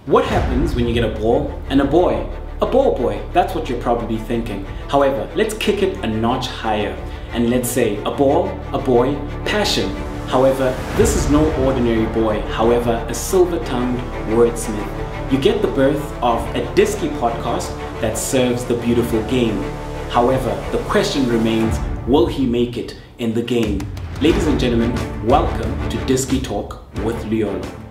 What happens when you get a ball and a boy? A ball boy, that's what you're probably thinking. However, let's kick it a notch higher and let's say a ball, a boy, passion. However, this is no ordinary boy, however, a silver-tongued wordsmith. You get the birth of a Diski podcast that serves the beautiful game. However, the question remains, will he make it in the game? Ladies and gentlemen, welcome to Diski Talk with Luyolo.